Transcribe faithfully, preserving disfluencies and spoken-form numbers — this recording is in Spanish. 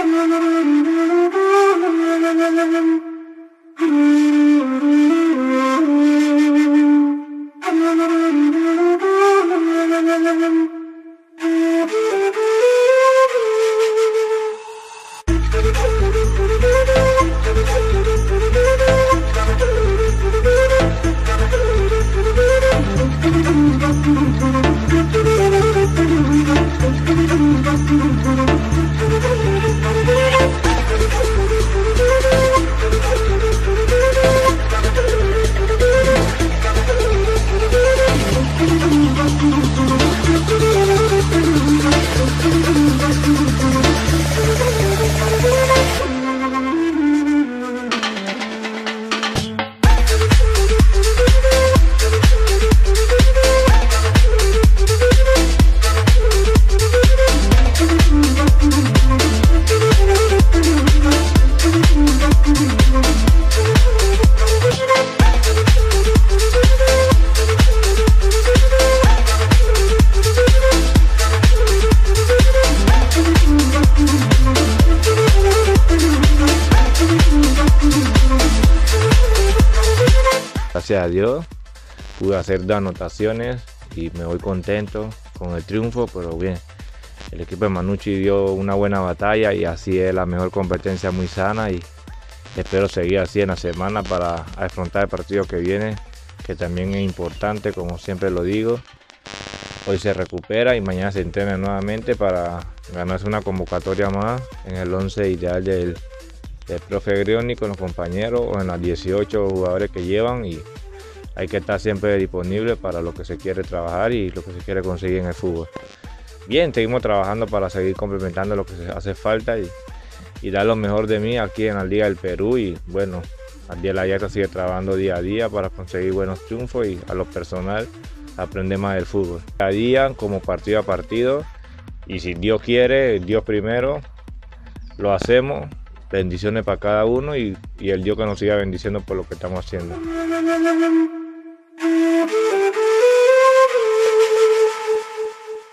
Gracias a Dios pude hacer dos anotaciones y me voy contento con el triunfo, pero bien, el equipo de Manucci dio una buena batalla y así es la mejor competencia, muy sana, y espero seguir así en la semana para afrontar el partido que viene, que también es importante, como siempre lo digo. Hoy se recupera y mañana se entrena nuevamente para ganarse una convocatoria más en el once ideal del, del profe Grioni con los compañeros o en los dieciocho jugadores que llevan, y hay que estar siempre disponible para lo que se quiere trabajar y lo que se quiere conseguir en el fútbol. Bien, seguimos trabajando para seguir complementando lo que se hace falta y, y dar lo mejor de mí aquí en la Liga del Perú, y bueno, Abdiel Ayata sigue trabajando día a día para conseguir buenos triunfos y a lo personal aprender más del fútbol. Cada día, como partido a partido, y si Dios quiere, Dios primero, lo hacemos. Bendiciones para cada uno y, y el Dios que nos siga bendiciendo por lo que estamos haciendo.